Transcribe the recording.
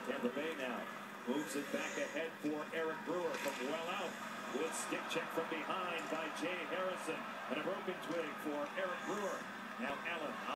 Tampa Bay now moves it back ahead for Eric Brewer from well out. With stick check from behind by Jay Harrison. And a broken twig for Eric Brewer. Now Allen.